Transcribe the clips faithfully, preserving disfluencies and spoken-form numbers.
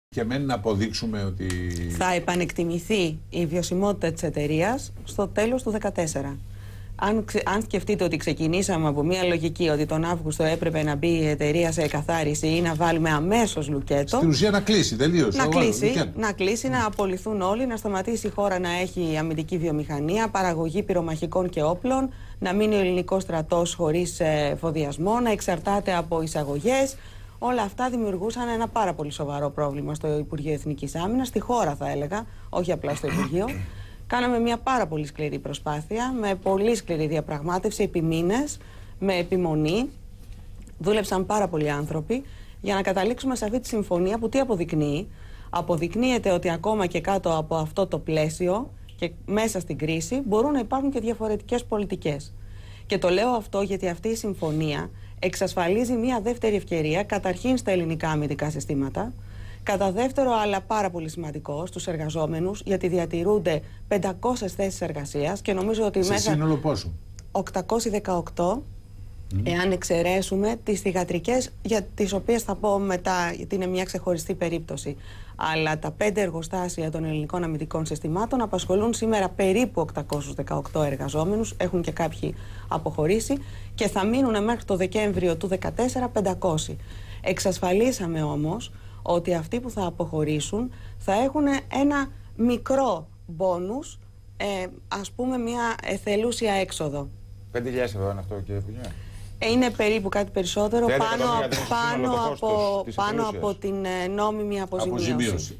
Και μένει να αποδείξουμε ότι θα επανεκτιμηθεί η βιωσιμότητα της εταιρείας στο τέλος του δύο χιλιάδες δεκατέσσερα. Αν, αν σκεφτείτε ότι ξεκινήσαμε από μια λογική ότι τον Αύγουστο έπρεπε να μπει η εταιρεία σε εκαθάριση ή να βάλουμε αμέσως λουκέτο. Στην ουσία να κλείσει, τελείως. Να κλείσει, να, κλείσει mm. να απολυθούν όλοι, να σταματήσει η χώρα να έχει αμυντική βιομηχανία, παραγωγή πυρομαχικών και όπλων, να μείνει ο ελληνικός στρατός χωρίς εφοδιασμό, να εξαρτάται από εισαγωγές. Όλα αυτά δημιουργούσαν ένα πάρα πολύ σοβαρό πρόβλημα στο Υπουργείο Εθνικής Άμυνας, στη χώρα θα έλεγα, όχι απλά στο Υπουργείο. Κάναμε μια πάρα πολύ σκληρή προσπάθεια, με πολύ σκληρή διαπραγμάτευση, επί μήνες, με επιμονή. Δούλεψαν πάρα πολλοί άνθρωποι για να καταλήξουμε σε αυτή τη συμφωνία που τι αποδεικνύει. Αποδεικνύεται ότι ακόμα και κάτω από αυτό το πλαίσιο και μέσα στην κρίση μπορούν να υπάρχουν και διαφορετικές πολιτικές. Και το λέω αυτό γιατί αυτή η συμφωνία εξασφαλίζει μια δεύτερη ευκαιρία, καταρχήν στα ελληνικά αμυντικά συστήματα, κατά δεύτερο, αλλά πάρα πολύ σημαντικό, στους εργαζόμενους, γιατί διατηρούνται πεντακόσιες θέσεις εργασίας και νομίζω ότι σε μέσα... σύνολο πόσο? οκτακόσιες δεκαοκτώ, mm. εάν εξαιρέσουμε τις θυγατρικές, για τις οποίες θα πω μετά, γιατί είναι μια ξεχωριστή περίπτωση. Αλλά τα πέντε εργοστάσια των ελληνικών αμυντικών συστημάτων απασχολούν σήμερα περίπου οκτακόσιους δεκαοκτώ εργαζόμενους, έχουν και κάποιοι αποχωρήσει και θα μείνουν μέχρι το Δεκέμβριο του δύο χιλιάδες δεκατέσσερα πεντακόσιοι. Εξασφαλίσαμε όμως ότι αυτοί που θα αποχωρήσουν θα έχουν ένα μικρό μπόνους, ε, ας πούμε μια εθελούσια έξοδο. πέντε χιλιάδες ευρώ είναι αυτό, κύριε Υπουργέ? Είναι περίπου κάτι περισσότερο, πάνω, πάνω, από, πάνω της από την νόμιμη αποζημίωση. αποζημίωση.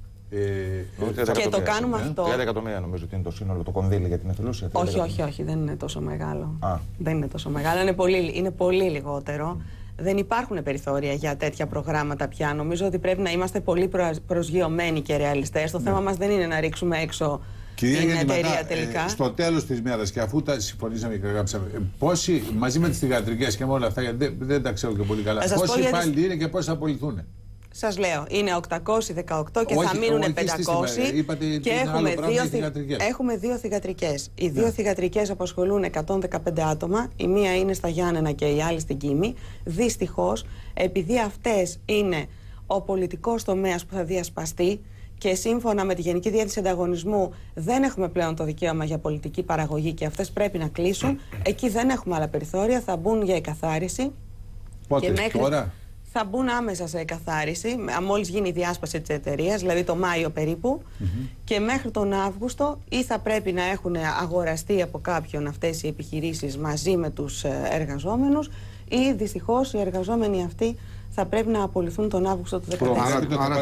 Ε, και το κάνουμε ε? αυτό. τριάντα εκατομμύρια νομίζω ότι είναι το σύνολο, το κονδύλι για την εθελούσια. Όχι, όχι, όχι, δεν είναι τόσο μεγάλο. Α. Δεν είναι τόσο μεγάλο, είναι πολύ, είναι πολύ λιγότερο. Mm. Δεν υπάρχουν περιθώρια για τέτοια προγράμματα πια. Νομίζω ότι πρέπει να είμαστε πολύ προσγειωμένοι και ρεαλιστές. Το ναι. θέμα μας δεν είναι να ρίξουμε έξω Κυρία την εταιρεία μετά, τελικά. Ε, στο τέλος της μέρας, και αφού τα συμφωνήσαμε και γράψαμε, ε, πόσοι μαζί με τις θυγατρικές και με όλα αυτά, γιατί δεν, δεν τα ξέρω και πολύ καλά, πόσοι υπάλληλοι τις... είναι και πόσοι θα απολυθούν? Σας λέω, είναι οκτακόσιοι δεκαοκτώ και όχι, θα μείνουν πεντακόσιοι και έχουμε δύο, θη... έχουμε δύο θυγατρικές. Οι δύο ναι. θυγατρικές απασχολούν εκατόν δεκαπέντε άτομα, η μία είναι στα Γιάννενα και η άλλη στην Κίμη. Δυστυχώς, επειδή αυτές είναι ο πολιτικός τομέας που θα διασπαστεί και σύμφωνα με τη Γενική Διεύθυνση Ανταγωνισμού δεν έχουμε πλέον το δικαίωμα για πολιτική παραγωγή και αυτές πρέπει να κλείσουν, εκεί δεν έχουμε άλλα περιθώρια, θα μπουν για εκαθάριση. Πότε, και μέχρι... τώρα? Θα μπουν άμεσα σε εκαθάριση, μόλις γίνει η διάσπαση της εταιρείας, δηλαδή το Μάιο περίπου, mm-hmm. και μέχρι τον Αύγουστο ή θα πρέπει να έχουν αγοραστεί από κάποιον αυτές οι επιχειρήσεις μαζί με τους εργαζόμενους ή δυστυχώς οι εργαζόμενοι αυτοί θα πρέπει να απολυθούν τον Αύγουστο του δύο χιλιάδες δεκατέσσερα.